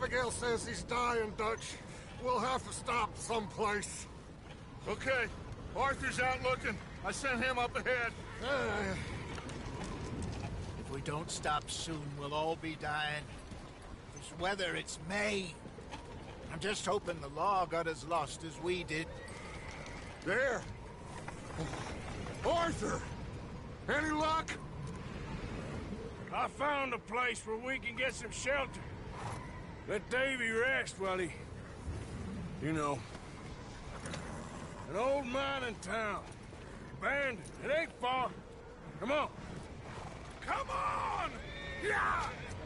Abigail says he's dying, Dutch. We'll have to stop someplace. Okay. Arthur's out looking. I sent him up ahead. If we don't stop soon, we'll all be dying. This weather, it's May. I'm just hoping the law got as lost as we did. There! Arthur! Any luck? I found a place where we can get some shelter. Let Davy rest while he... You know. An old mining town. Abandoned. It ain't far. Come on. Come on! Yeah!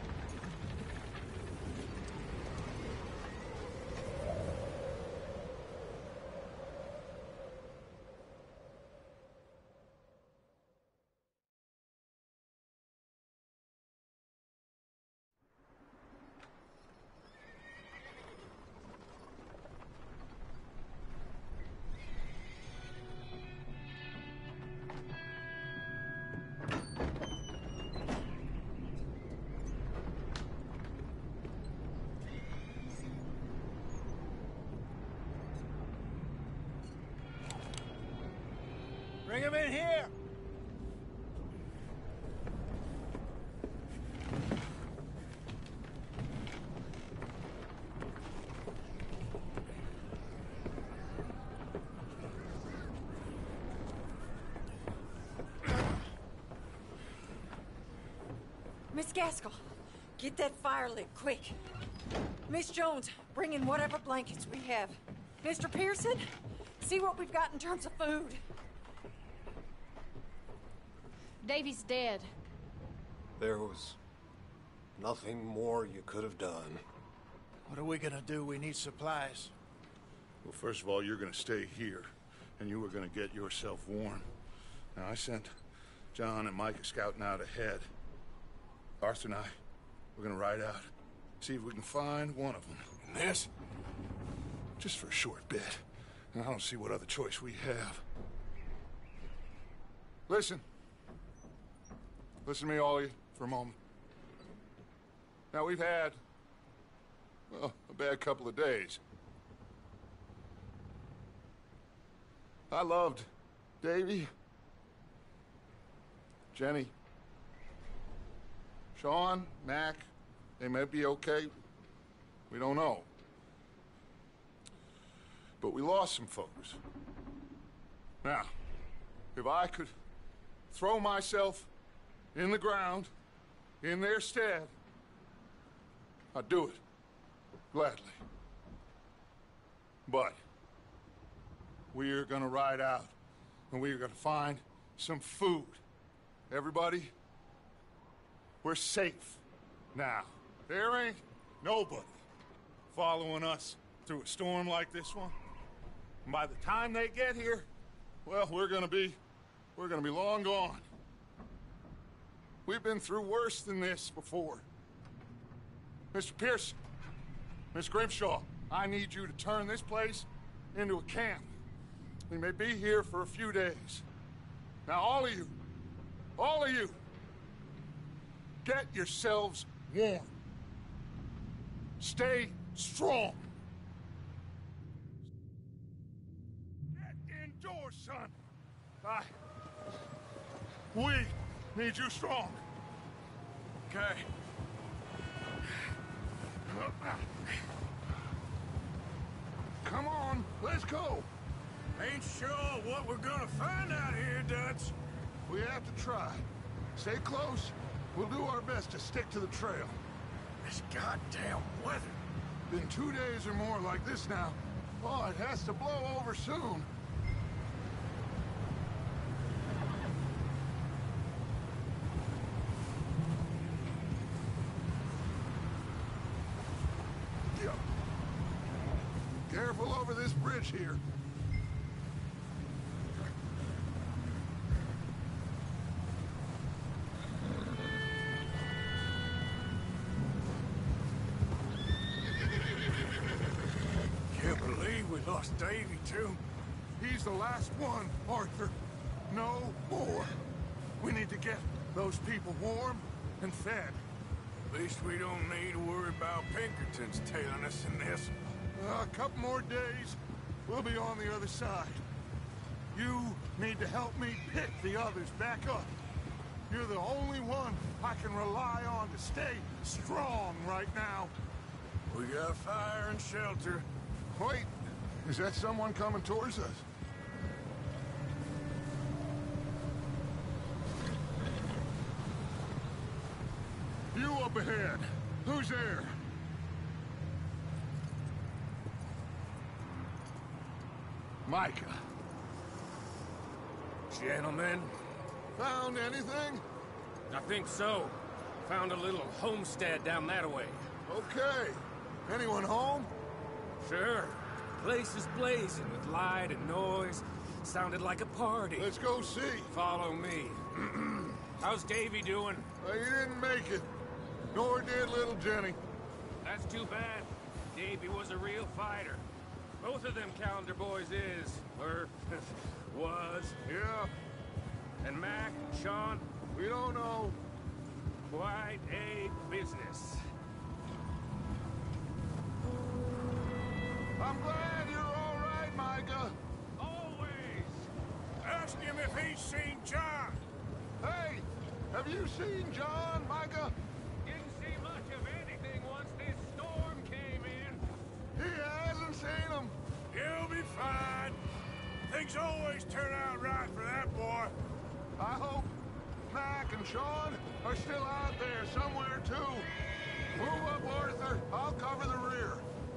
Bring him in here! Miss Gaskell, get that fire lit, quick. Miss Jones, bring in whatever blankets we have. Mr. Pearson, see what we've got in terms of food. Davy's dead. There was nothing more you could have done. What are we gonna do? We need supplies. Well, first of all, you're gonna stay here, and you were gonna get yourself warm. Now, I sent John and Micah scouting out ahead. Arthur and I, we're gonna ride out, see if we can find one of them. And this? Just for a short bit. And I don't see what other choice we have. Listen. Listen to me, all of you, for a moment. Now, we've had, well, a bad couple of days. I loved Davy, Jenny, Sean, Mac. They may be okay. We don't know. But we lost some folks. Now, if I could throw myself in the ground, in their stead, I'd do it, gladly. But we're gonna ride out, and we're gonna find some food. Everybody, we're safe now. There ain't nobody following us through a storm like this one. And by the time they get here, well, we're gonna be long gone. We've been through worse than this before. Mr. Pearson, Miss Grimshaw, I need you to turn this place into a camp. We may be here for a few days. Now, all of you, get yourselves warm. Stay strong. Get indoors, son. We need you strong. Okay. Come on, let's go. Ain't sure what we're gonna find out here, Dutch. We have to try. Stay close. We'll do our best to stick to the trail. This goddamn weather. Been 2 days or more like this now. Oh, it has to blow over soon. Yeah. Careful over this bridge here. Lost Davy, too. He's the last one, Arthur. No more. We need to get those people warm and fed. At least we don't need to worry about Pinkertons tailing us in this. A couple more days, we'll be on the other side. You need to help me pick the others back up. You're the only one I can rely on to stay strong right now. We got fire and shelter. Wait, is that someone coming towards us? You up ahead. Who's there? Micah. Gentlemen, Found anything? I think so. Found a little homestead down that way. Okay. Anyone home? Sure. Place is blazing with light and noise. Sounded like a party. Let's go see. Follow me. How's Davy doing? He didn't make it. Nor did little Jenny. That's too bad. Davy was a real fighter. Both of them Calendar boys is, or was. Yeah, And Mac and Sean, we don't know. quite a business. I'm glad you're all right, Micah. Always. Ask him if he's seen John. Hey, have you seen John, Micah? Didn't see much of anything once this storm came in. He hasn't seen him. He'll be fine. Things always turn out right for that boy. I hope Mac and Sean are still out there somewhere, too. Move up, Arthur. I'll cover the rear.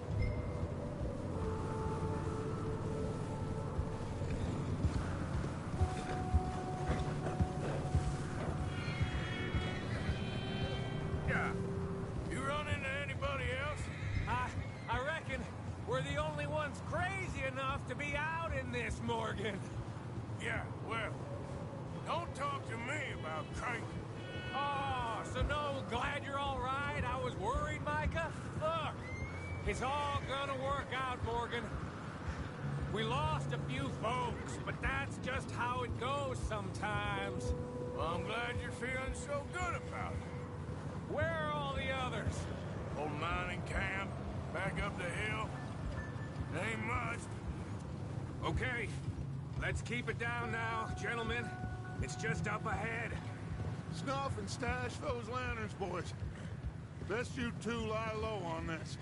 Yeah. You run into anybody else? I reckon we're the only ones crazy enough to be out in this, Morgan. Yeah, well, don't talk to me about cranking. Oh, so no, glad you're all right. I was worried, Micah. Look, it's all gonna work out, Morgan. We lost a few folks, but that's just how it goes sometimes. Well, I'm glad you're feeling so good about it. Where are all the others? Old mining camp, back up the hill. Ain't much. Okay, let's keep it down now, gentlemen. It's just up ahead. Snuff and stash those lanterns, boys. Best you two lie low on this.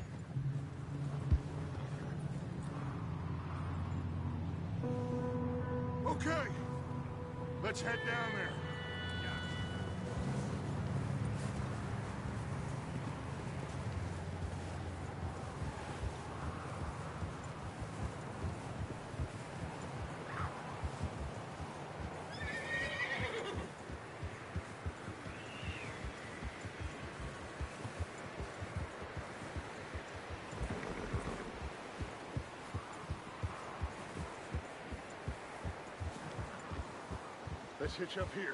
Okay. Let's head down there. Let's hitch up here.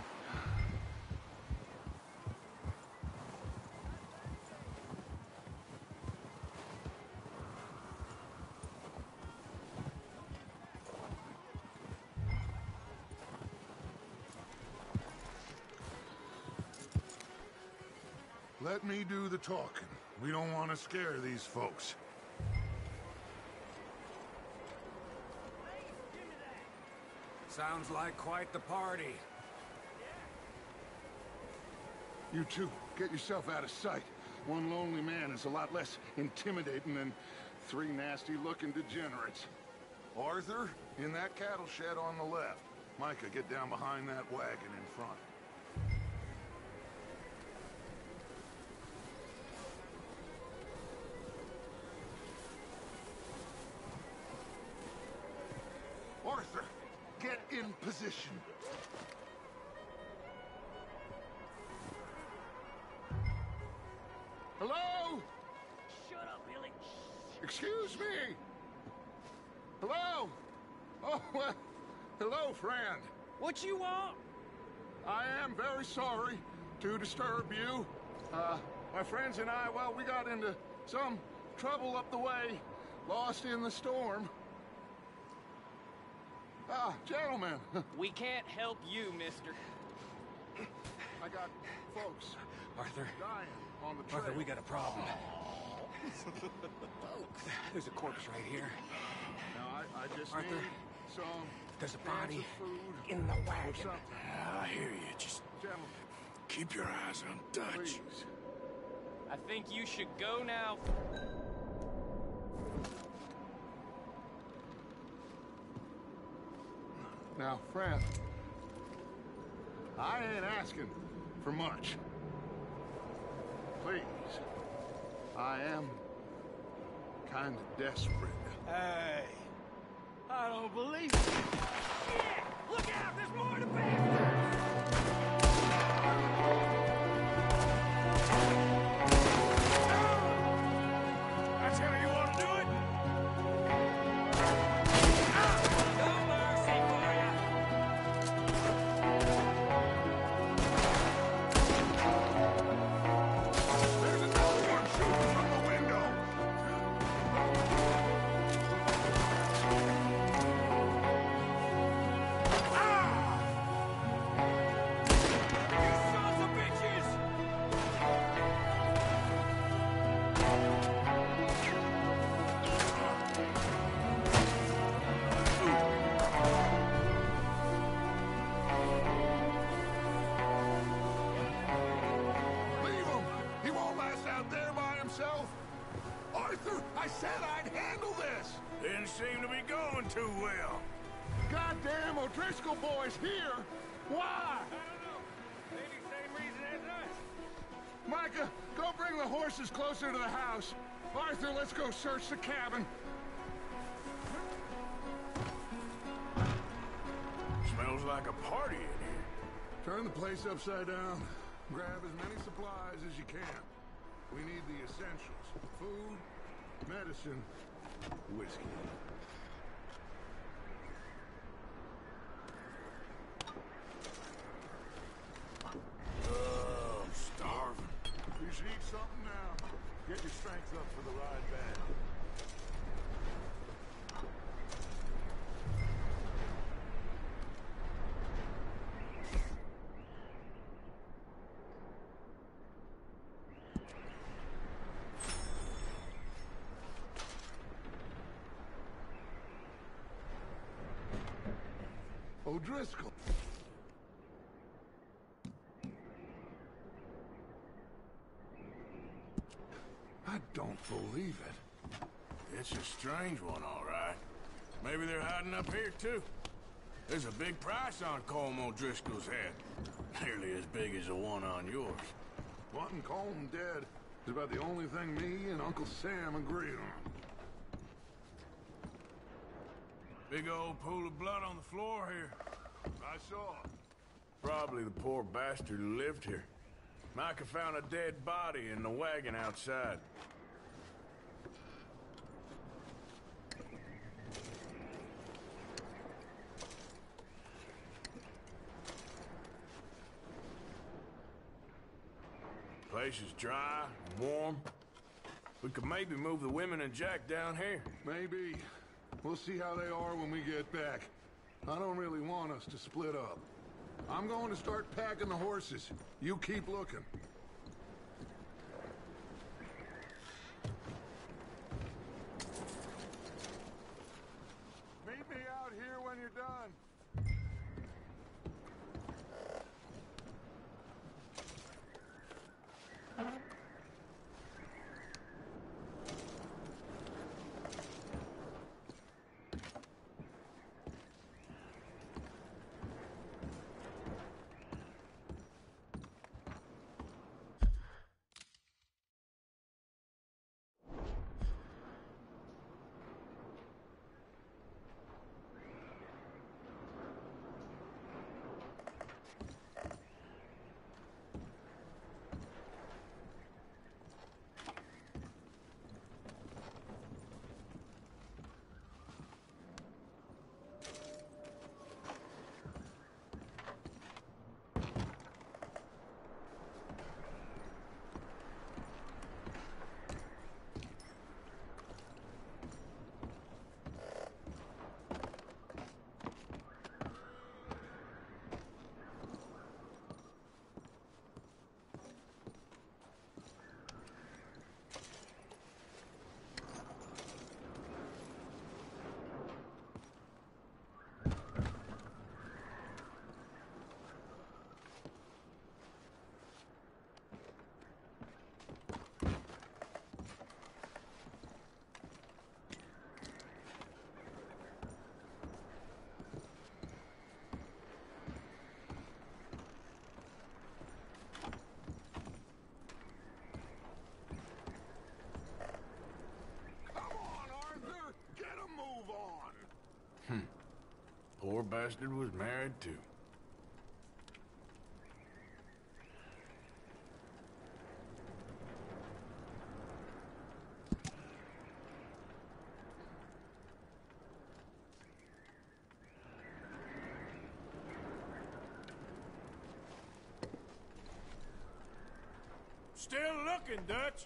Let me do the talking. We don't want to scare these folks. Sounds like quite the party. You two, get yourself out of sight. One lonely man is a lot less intimidating than three nasty-looking degenerates. Arthur, in that cattle shed on the left. Micah, get down behind that wagon in front. Arthur, get in position. Hello? Shut up, Billy. Excuse me. Hello? Oh, well, hello, friend. What you want? I am very sorry to disturb you. My friends and I, well, we got into some trouble up the way, lost in the storm. Gentlemen, We can't help you, mister. I got folks Arthur, dying. on the trail. Arthur, we got a problem. There's a corpse right here. Now, I just Arthur, need some there's a cans body of food in the or wagon. something. I hear you. Just Gentlemen, keep your eyes on Dutch. please. I think you should go now. Now, friend, I ain't asking for much. Please, I am kind of desperate. Hey, I don't believe it. Shit! Look out! There's more to bastard! That's how you want to do it? No mercy for ya! There's another one shooting from the window! You sons of bitches! Leave him! He won't last out there by himself! Arthur, I said I'd handle this! Didn't seem to be going too well. Goddamn O'Driscoll boys here! Why? I don't know. Maybe same reason as us. Micah, go bring the horses closer to the house. Arthur, let's go search the cabin. Smells like a party in here. Turn the place upside down. Grab as many supplies as you can. We need the essentials. Food, medicine, whiskey. Oh, I'm starving. You should eat something now. Get your strength up for the ride back. O'Driscoll. I don't believe it. It's a strange one, all right. Maybe they're hiding up here, too. There's a big price on Colm O'Driscoll's head. Nearly as big as the one on yours. Wanting Colm dead is about the only thing me and Uncle Sam agree on. Big old pool of blood on the floor here. I saw. Probably the poor bastard who lived here. Micah found a dead body in the wagon outside. Place is dry and warm. We could maybe move the women and Jack down here. Maybe. We'll see how they are when we get back. I don't really want us to split up. I'm going to start packing the horses. You keep looking. Meet me out here when you're done. Poor bastard was married, too. Still looking, Dutch.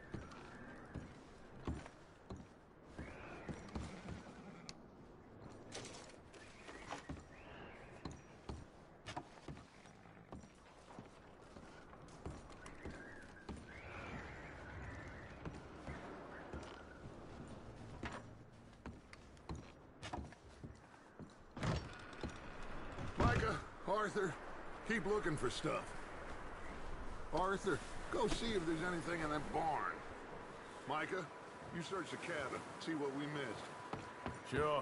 Micah, Arthur, keep looking for stuff. Arthur, go see if there's anything in that barn. Micah, you search the cabin, see what we missed. Sure.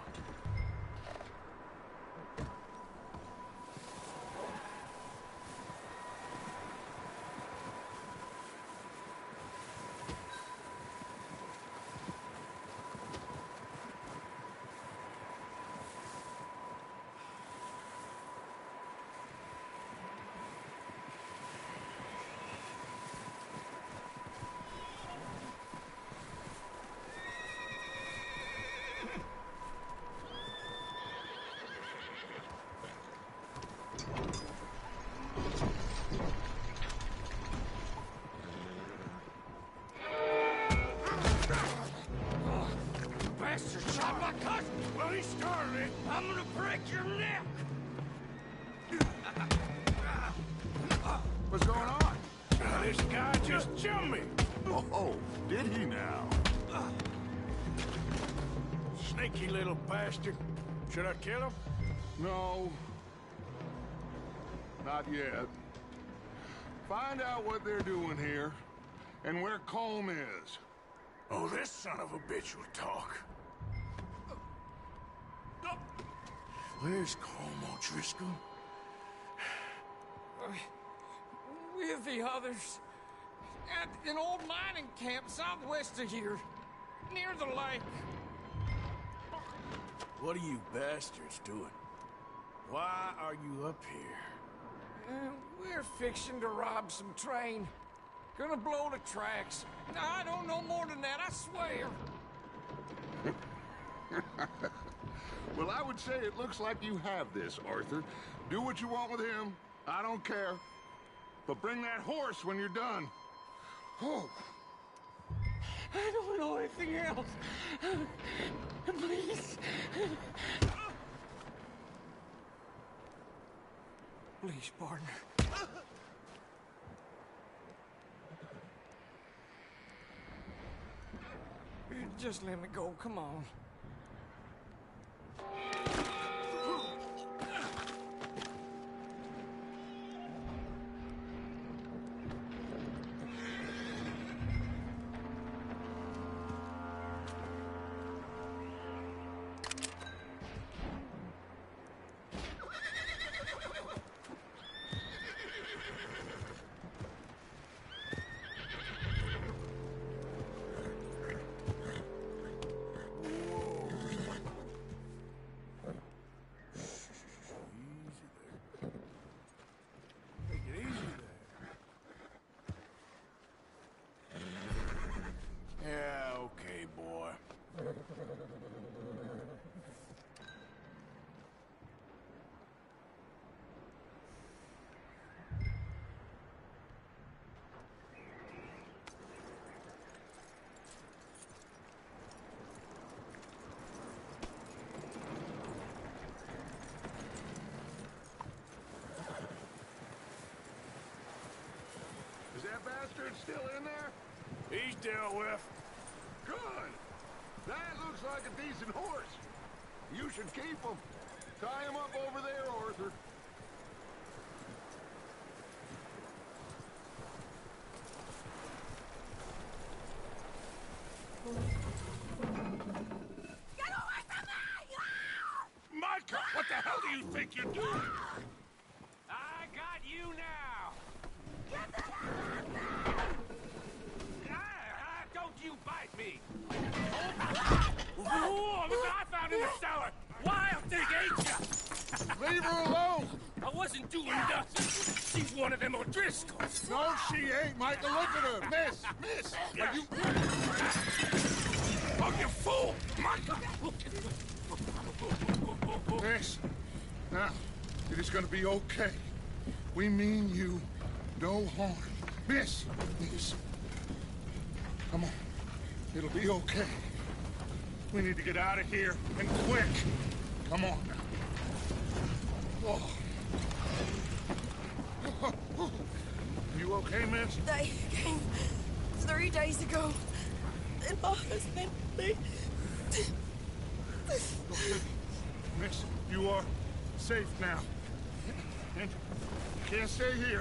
Bastard shot my cousin! Well, he started it. I'm gonna break your neck! What's going on? This guy just jumped me. Oh, did he now? Sneaky little bastard. Should I kill him? No. Not yet. Find out what they're doing here, and where Colm is. Oh, this son of a bitch will talk. Where's Colm O'Driscoll? With the others. At an old mining camp southwest of here. Near the lake. What are you bastards doing? Why are you up here? We're fixing to rob some train. Gonna blow the tracks. I don't know more than that, I swear. Well, I would say it looks like you have this, Arthur. Do what you want with him. I don't care. But bring that horse when you're done. Oh. I don't know anything else. Please. Please, partner. Just let me go, come on. Is that bastard still in there? He's dealt with. Good. That looks like a decent horse. You should keep him. Tie him up over there, Arthur. Get away from me! Micah, what the hell do you think you're doing? I got you now. Get the hell out of Don't you bite me. Oh, look what I found in the cellar. Why wasn't doing nothing. She's one of them O'Driscolls. No, she ain't, Micah. Look at her. Miss, are you... Oh, you fool! Micah! Miss, now, it is gonna be okay. We mean you no harm. Miss, come on. It'll be okay. We need to get out of here, and quick. Come on now. Oh. You okay, miss? They came 3 days ago, and my husband, Miss, you are safe now. And you can't stay here.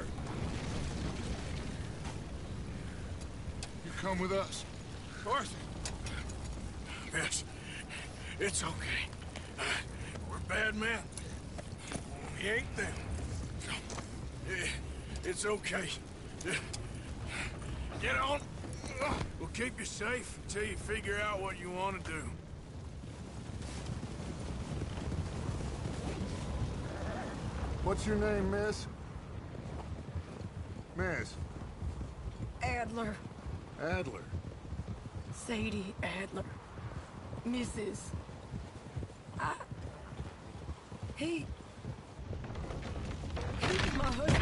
You come with us. Arthur. Miss, it's okay. We're bad men. We ain't them. It's okay. Get on. We'll keep you safe until you figure out what you want to do. What's your name, miss? Miss. Adler. Adler. Sadie Adler. Mrs. He my husband.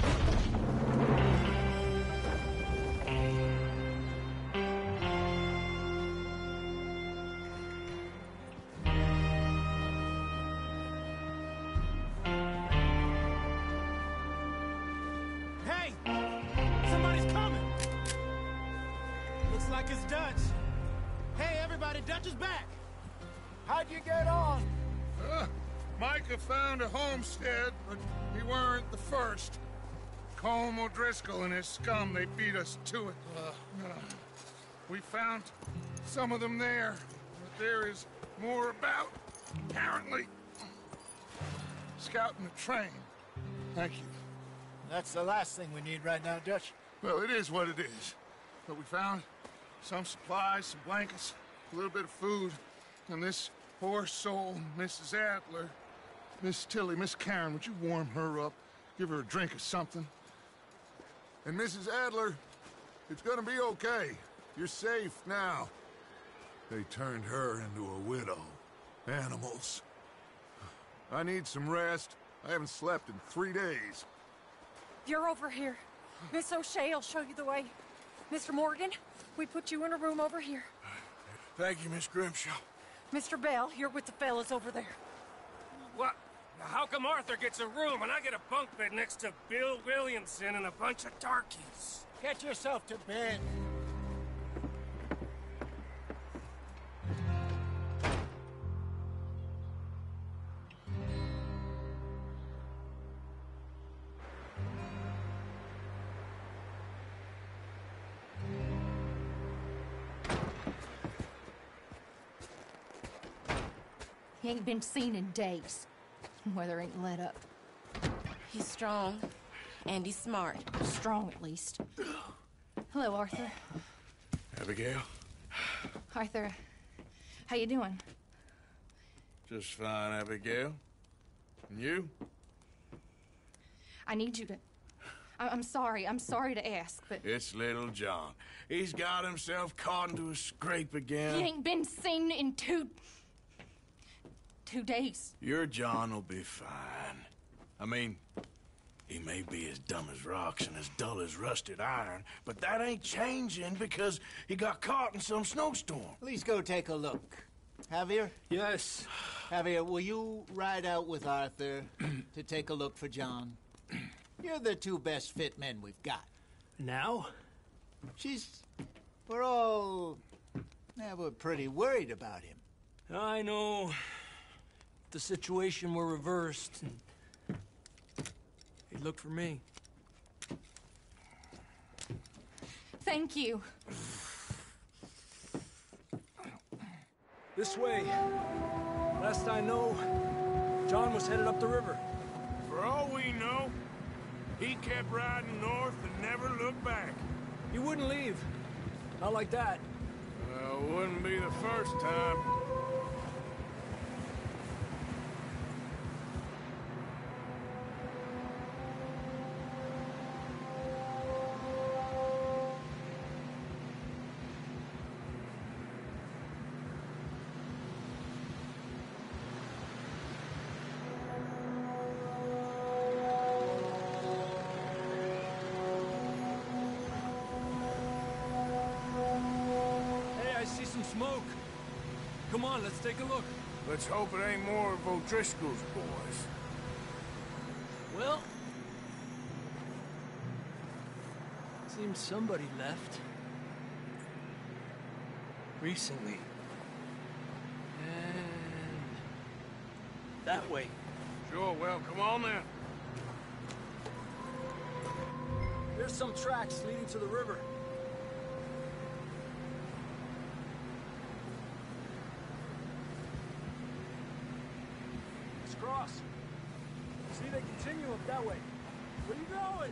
Hey! Somebody's coming! Looks like it's Dutch. Hey, everybody, Dutch is back! How'd you get on? Micah found a homestead, but we weren't the first. Colm O'Driscoll and his scum, they beat us to it. We found some of them there, but there is more about, apparently. Scouting the train. Thank you. That's the last thing we need right now, Dutch. Well, it is what it is. But we found some supplies, some blankets, a little bit of food, and this poor soul, Mrs. Adler, Miss Tilly, Miss Karen, would you warm her up? Give her a drink or something? And Mrs. Adler, it's gonna be okay. You're safe now. They turned her into a widow. Animals. I need some rest. I haven't slept in 3 days. You're over here. Miss O'Shea will show you the way. Mr. Morgan, we put you in a room over here. Thank you, Miss Grimshaw. Mr. Bell, you're with the fellas over there. What? Now, how come Arthur gets a room and I get a bunk bed next to Bill Williamson and a bunch of darkies? Get yourself to bed. He ain't been seen in days. Weather ain't let up. He's strong, and he's smart. Strong, at least. Hello, Arthur. Abigail? Arthur, how you doing? Just fine, Abigail. And you? I need you to... I'm sorry to ask, but... It's little John. He's got himself caught into a scrape again. He ain't been seen in 2 days. Your John will be fine. I mean, he may be as dumb as rocks and as dull as rusted iron, but that ain't changing because he got caught in some snowstorm. Please go take a look. Javier? Yes. Javier, will you ride out with Arthur to take a look for John? You're the 2 best fit men we've got. Now? We're all... we're pretty worried about him. I know. The situation were reversed, and he'd look for me. Thank you. This way. Last I know, John was headed up the river. For all we know, he kept riding north and never looked back. He wouldn't leave. Not like that. Well, wouldn't be the first time. Come on, let's take a look. Let's hope it ain't more of O'Driscoll's boys. Well... seems somebody left. Recently. And... that way. Sure, well, come on then. There's some tracks leading to the river. Let's cross. See, they continue up that way. Where you going?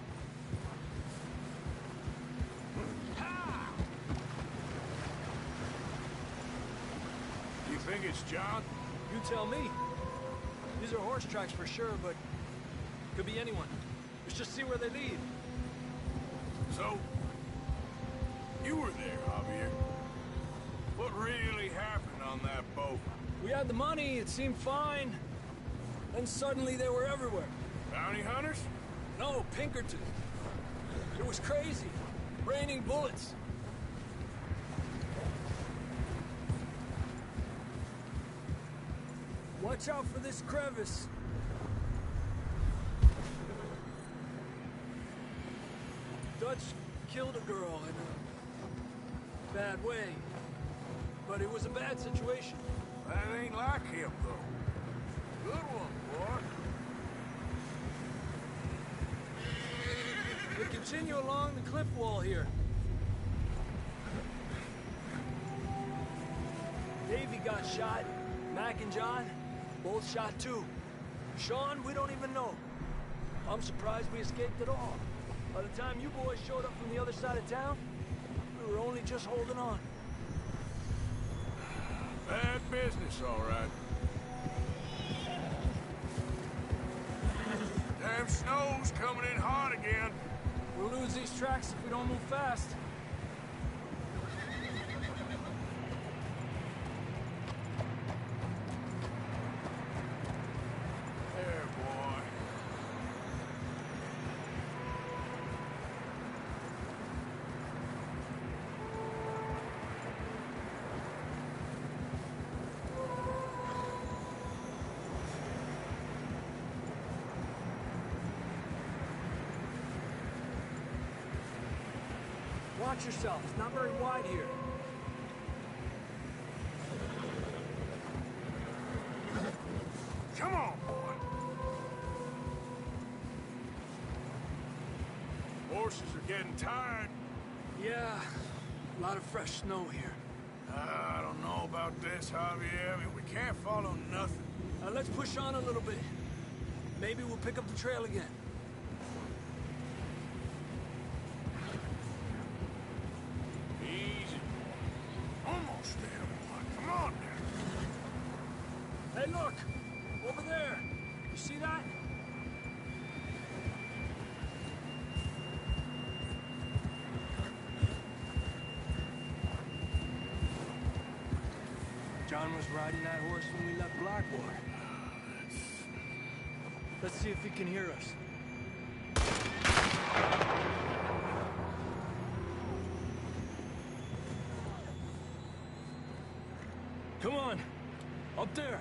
You think it's John? You tell me. These are horse tracks for sure, but could be anyone. Let's just see where they lead. So, you were there, Javier. What really happened on that boat? We had the money, it seemed fine. Then suddenly they were everywhere. Bounty hunters? No, Pinkerton. It was crazy. Raining bullets. Watch out for this crevice. Dutch killed a girl in a bad way. But it was a bad situation. That ain't like him, though. Good one, boy. We continue along the cliff wall here. Davey got shot. Mac and John, both shot too. Sean, we don't even know. I'm surprised we escaped at all. By the time you boys showed up from the other side of town, we were only just holding on. Bad business, all right. Damn snow's coming in hot again. We'll lose these tracks if we don't move fast. There, boy. Watch yourself. It's not very wide here. Come on, boy. Horses are getting tired. Yeah, a lot of fresh snow here. I don't know about this, Javier. I mean, we can't follow nothing. Let's push on a little bit. Maybe we'll pick up the trail again. Easy. Almost there, boy. Come on now. Hey, look! Over there! You see that? John was riding that horse when we left Blackwater. Let's see if he can hear us. Come on! Up there!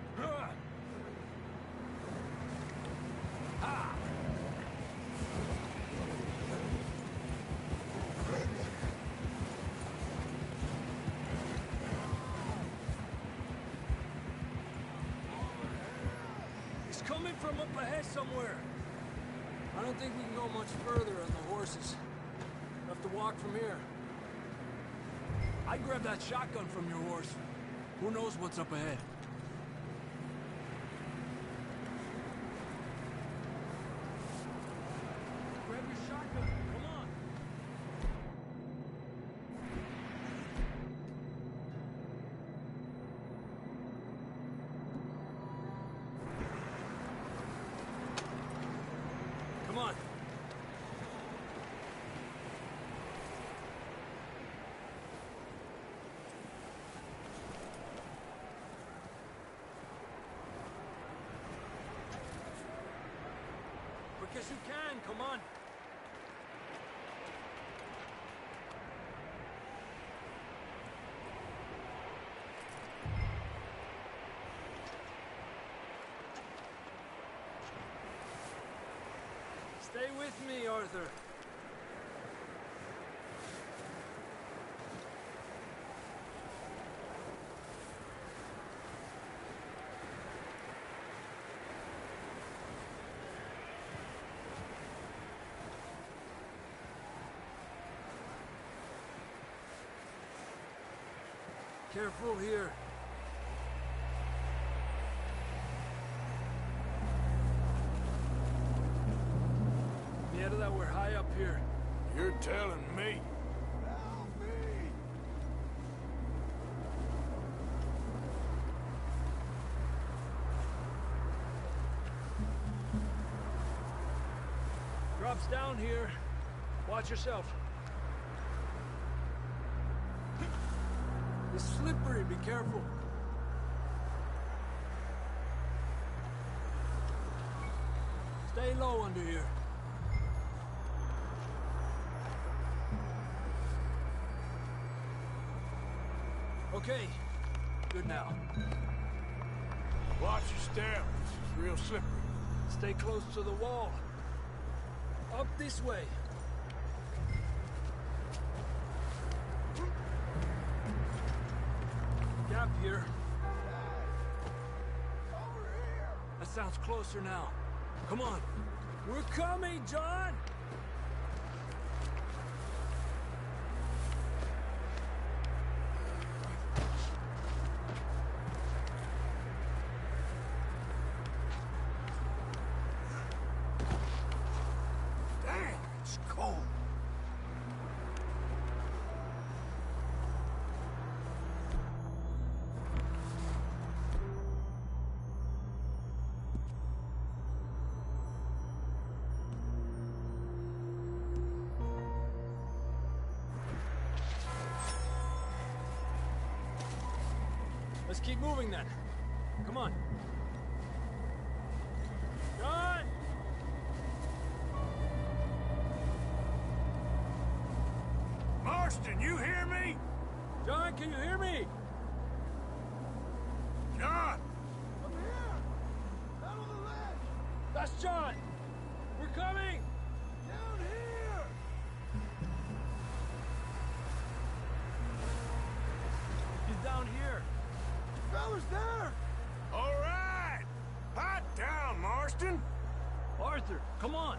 He's coming from up ahead somewhere. I don't think we can go much further on the horses. We'll have to walk from here. I'd grab that shotgun from your horse. Who knows what's up ahead? Grab your shotgun. Come on. Come on. Quick as you can, come on. Stay with me, Arthur. Careful here. Yeah, that we're high up here. You're telling me. Help me! Drops down here. Watch yourself. It's slippery, be careful. Stay low under here. Okay, good now. Watch your step. It's real slippery. Stay close to the wall. Up this way. Gap here. Over here! That sounds closer now. Come on. We're coming, John! Dang, it's cold. Let's keep moving then. Come on. John! Marston, you hear me? John, can you hear me? John! I'm here! Out on the ledge! That's John! We're coming! Down here! He's down here. Fellas there! All right! Hot down, Marston! Arthur, come on!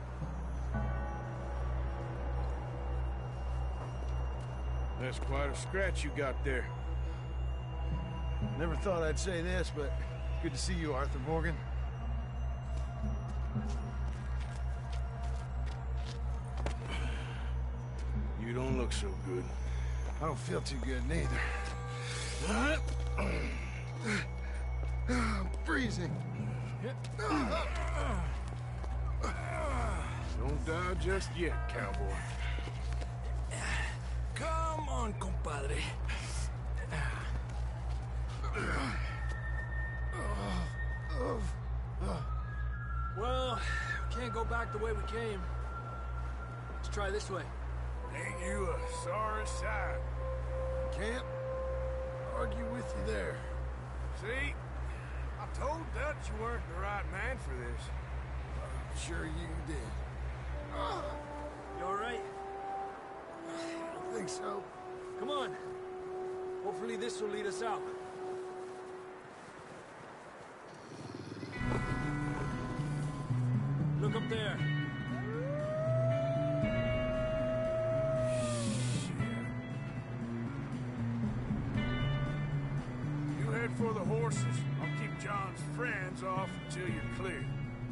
That's quite a scratch you got there. Never thought I'd say this, but good to see you, Arthur Morgan. You don't look so good. I don't feel too good neither. I'm freezing. Don't die just yet, cowboy. Come on, compadre. Well, we can't go back the way we came. Let's try this way. Ain't you a sorry sight? Can't argue with you there. See? I told Dutch you weren't the right man for this. Sure you did. You all right? I don't think so. Come on. Hopefully this will lead us out. Look up there. You head for the horses. I'll keep John's friends off until you're clear.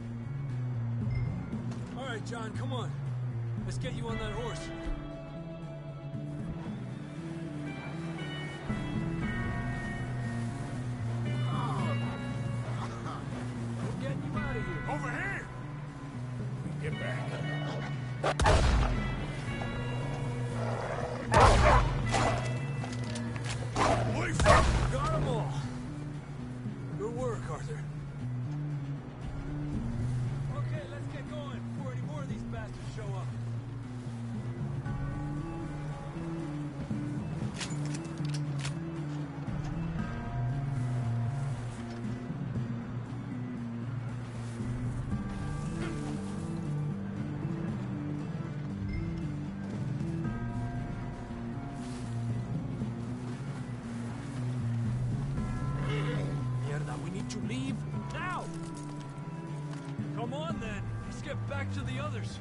All right, John, come on. Let's get you on that horse. We're getting you out of here. Over here! Get back. Away from... Got 'em all. Good work, Arthur. Okay, let's get going before any more of these bastards show up. get back to the others.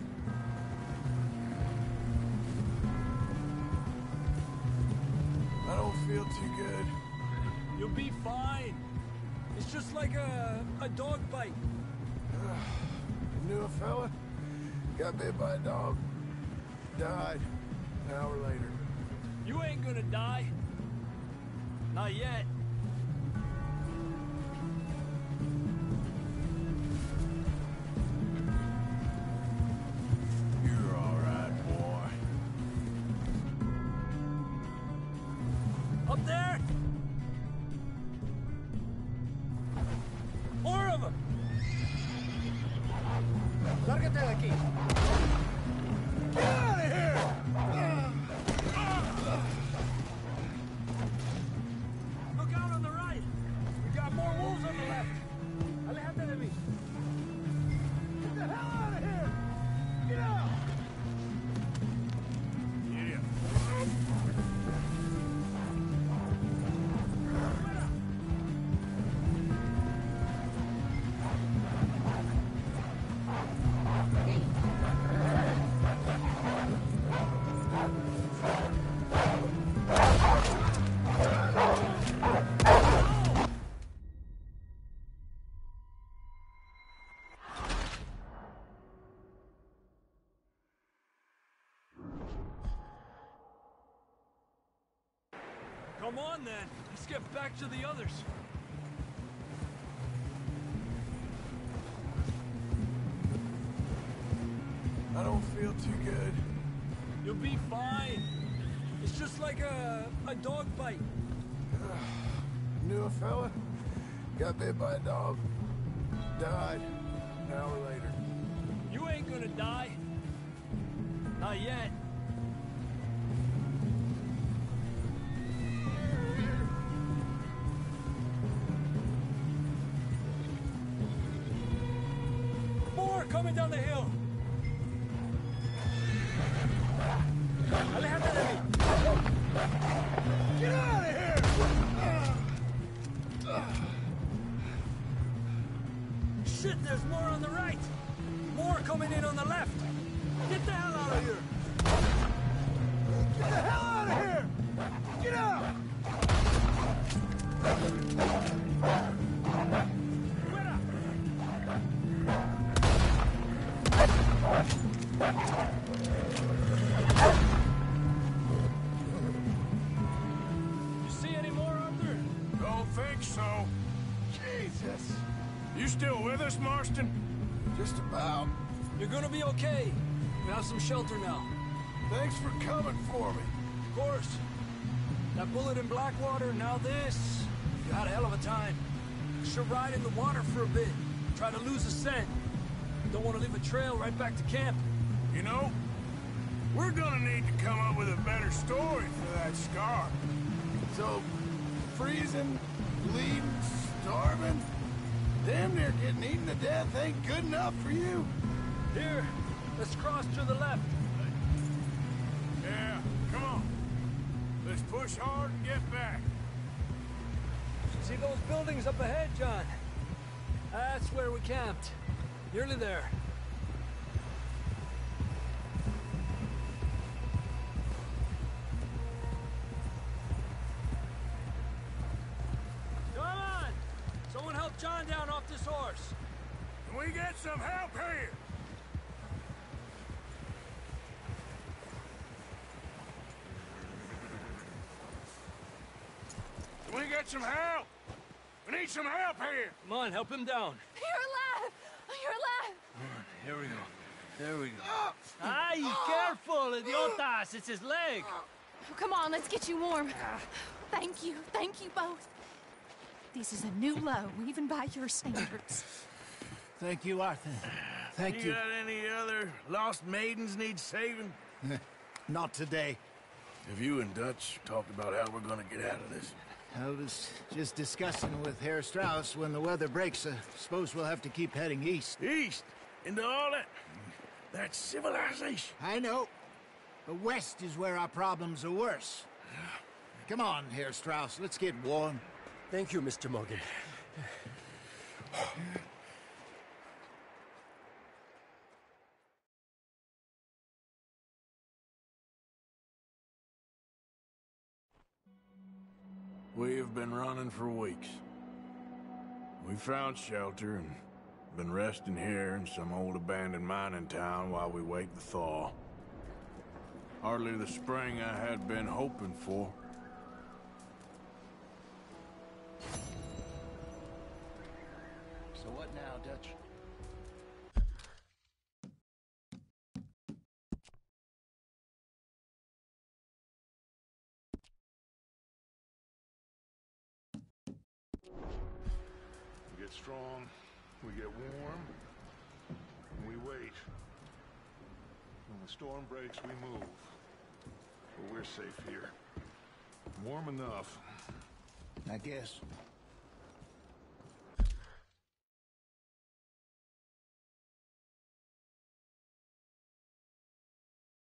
I don't feel too good. You'll be fine. It's just like a dog bite. Knew a fella, got bit by a dog, died an hour later. You ain't gonna die. Not yet. You're all right, boy. Up there? More of them! Lárgate de aquí. Get out of here! Look out on the right! We got more wolves on the left! Aléjate de mí! Get the hell out of here! Get out! Come on, then. Let's get back to the others. I don't feel too good. You'll be fine. It's just like a dog bite. Knew a fella, got bit by a dog, died an hour later. You ain't gonna die. Not yet. More coming down the hill. Aléjate de mí. Get out of here! Shit, there's more on the right. More coming in on the left. Get the hell out of here. Get the hell out of here! Get out! Fuera. You see any more, Arthur? Don't think so. Jesus. You still with us, Marston? Just about. You're gonna be okay. We have some shelter now. Thanks for coming for me. Of course. That bullet in Blackwater, now this. You had a hell of a time. Should ride in the water for a bit. Try to lose a scent. Don't want to leave a trail right back to camp. You know, we're gonna need to come up with a better story for that scar. So, freezing, bleeding, starving, damn near getting eaten to death ain't good enough for you? Here, let's cross to the left. Yeah, come on. Let's push hard and get back. See those buildings up ahead, John? That's where we camped. Nearly there. Come on! Someone help John down off this horse. Can we get some help here? Can we get some help? We need some help here. Come on, help him down. You're alive! You're alive! Here we go. There we go. Ay, careful, idiotas! It's his leg. Oh, come on, let's get you warm. Thank you both. This is a new low, even by your standards. Thank you, Arthur. Thank you. Got any other lost maidens need saving? Not today. Have you and Dutch talked about how we're gonna get out of this? I was just discussing with Herr Strauss when the weather breaks. Suppose we'll have to keep heading east. East? Into all that... That's civilization. I know. But west is where our problems are worse. Come on, Herr Strauss. Let's get warm. Thank you, Mr. Morgan. We have been running for weeks. We found shelter and been resting here in some old abandoned mining town while we wait the thaw. Hardly the spring I had been hoping for. So what now, Dutch? We get strong, we get warm, and we wait. When the storm breaks, we move. But we're safe here. Warm enough. I guess.